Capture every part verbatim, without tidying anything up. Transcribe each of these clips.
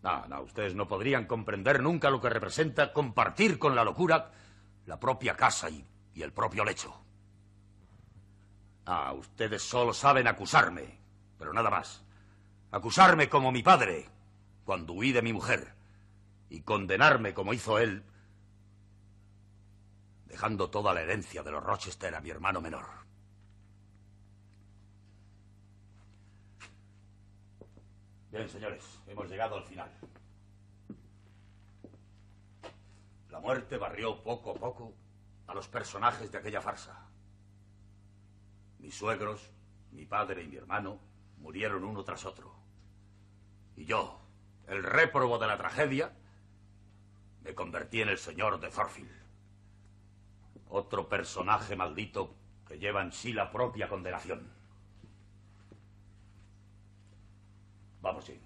No, no, ustedes no podrían comprender nunca lo que representa compartir con la locura la propia casa y, y el propio lecho. Ah, ustedes solo saben acusarme, pero nada más. Acusarme como mi padre, cuando huí de mi mujer, y condenarme como hizo él, dejando toda la herencia de los Rochester a mi hermano menor. Bien, señores, hemos llegado al final. La muerte barrió poco a poco a los personajes de aquella farsa. Mis suegros, mi padre y mi hermano murieron uno tras otro. Y yo, el réprobo de la tragedia, me convertí en el señor de Thorfield. Otro personaje maldito que lleva en sí la propia condenación. Vamos, sí.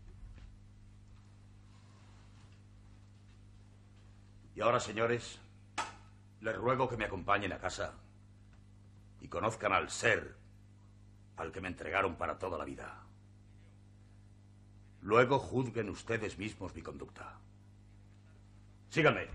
Y ahora, señores, les ruego que me acompañen a casa y conozcan al ser al que me entregaron para toda la vida. Luego juzguen ustedes mismos mi conducta. Síganme.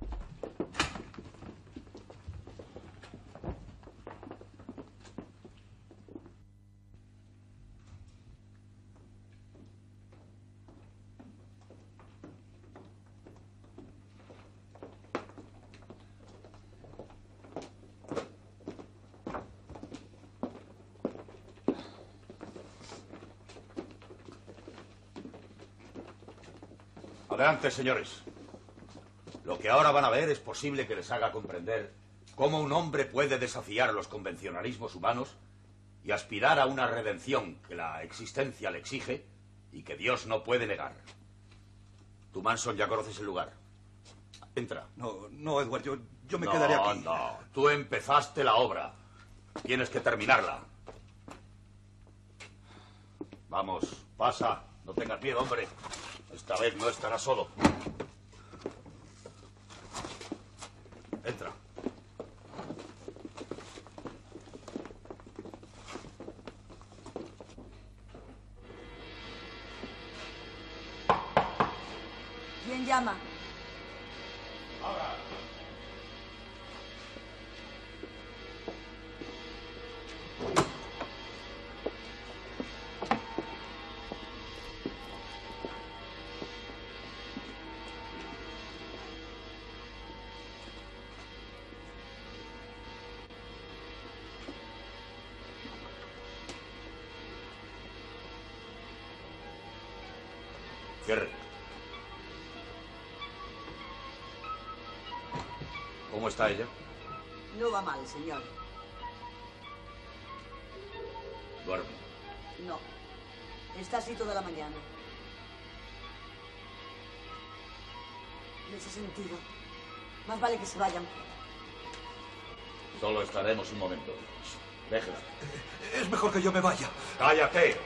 Adelante, señores. Lo que ahora van a ver es posible que les haga comprender cómo un hombre puede desafiar los convencionalismos humanos y aspirar a una redención que la existencia le exige y que Dios no puede negar. Tú, Manson, ya conoces el lugar. Entra. No, no, Edward, yo, yo me no, quedaré aquí. No, no. Tú empezaste la obra. Tienes que terminarla. Vamos, pasa. No tengas miedo, hombre. Esta vez no estarás solo. Entra. ¿Quién llama? Ahora. Cierre. ¿Cómo está ella? No va mal, señor. Duerme. No. Está así toda la mañana. En ese sentido, más vale que se vayan. Solo estaremos un momento. Déjela. Es mejor que yo me vaya. ¡Cállate!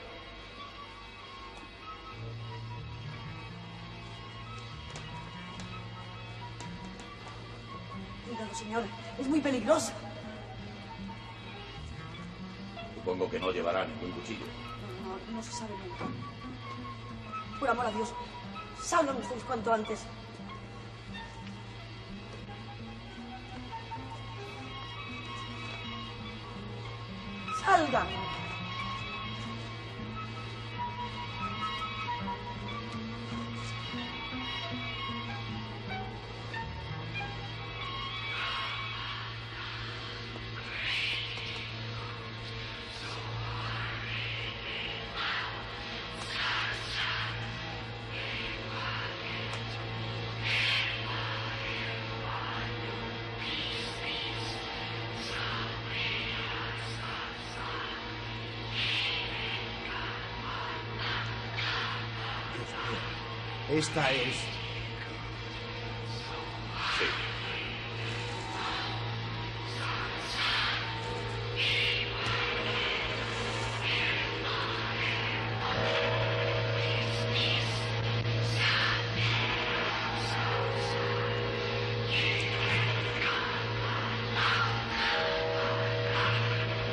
Cuidado, señor. Es muy peligrosa. Supongo que no llevará ningún cuchillo. No, no, no se sabe nunca. Por amor a Dios, salgan ustedes cuanto antes. ¡Salgan! Esta es... Sí.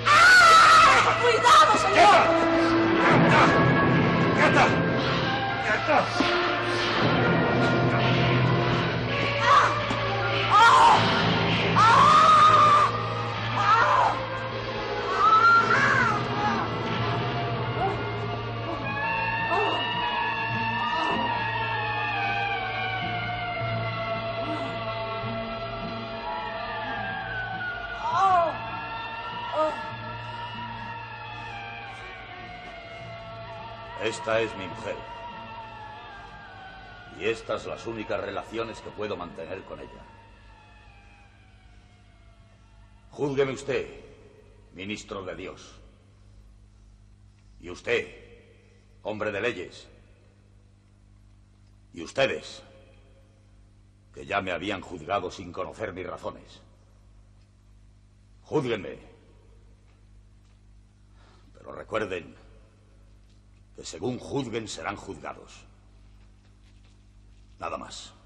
¡Cuidado, señor! ¡Quieta! ¡Quieta! Esta es mi mujer. Y estas las únicas relaciones que puedo mantener con ella. Júzgueme usted, ministro de Dios. Y usted, hombre de leyes. Y ustedes, que ya me habían juzgado sin conocer mis razones. Júzguenme. Pero recuerden que según juzguen serán juzgados. Nada más.